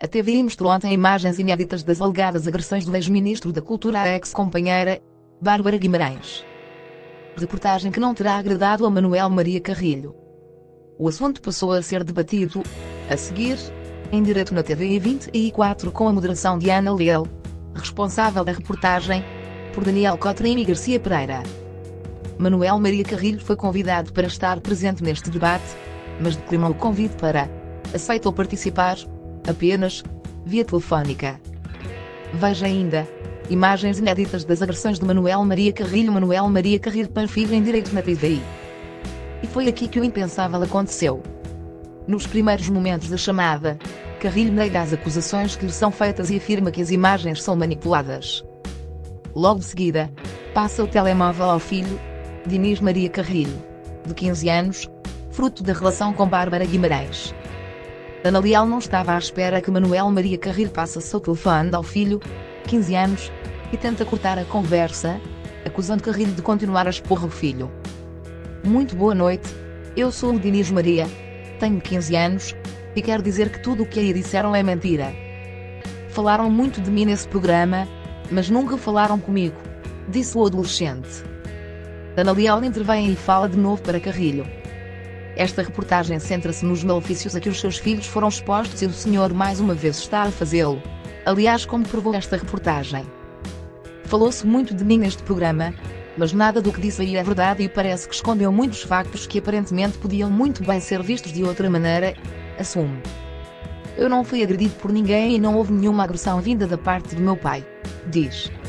A TVI mostrou ontem imagens inéditas das alegadas agressões do ex-ministro da Cultura à ex-companheira, Bárbara Guimarães. Reportagem que não terá agradado a Manuel Maria Carrilho. O assunto passou a ser debatido, a seguir, em direto na TVI 24 com a moderação de Ana Leal, responsável da reportagem, por Daniel Cotrim e Garcia Pereira. Manuel Maria Carrilho foi convidado para estar presente neste debate, mas declinou o convite aceitou participar, apenas, via telefónica. Veja ainda, imagens inéditas das agressões de Manuel Maria Carrilho. Manuel Maria Carrilho Panfilho em direto na TVI. E foi aqui que o impensável aconteceu. Nos primeiros momentos da chamada, Carrilho nega as acusações que lhe são feitas e afirma que as imagens são manipuladas. Logo de seguida, passa o telemóvel ao filho, Dinis Maria Carrilho, de 15 anos, fruto da relação com Bárbara Guimarães. Ana Leal não estava à espera que Manuel Maria Carrilho passasse o telefone ao filho, 15 anos, e tenta cortar a conversa, acusando Carrilho de continuar a expor o filho. Muito boa noite, eu sou o Dinis Maria, tenho 15 anos, e quero dizer que tudo o que aí disseram é mentira. Falaram muito de mim nesse programa, mas nunca falaram comigo, disse o adolescente. Ana Leal intervém e fala de novo para Carrilho. Esta reportagem centra-se nos malefícios a que os seus filhos foram expostos e o senhor mais uma vez está a fazê-lo. Aliás, como provou esta reportagem. Falou-se muito de mim neste programa, mas nada do que disse aí é verdade e parece que escondeu muitos factos que aparentemente podiam muito bem ser vistos de outra maneira, assume. Eu não fui agredido por ninguém e não houve nenhuma agressão vinda da parte do meu pai, diz.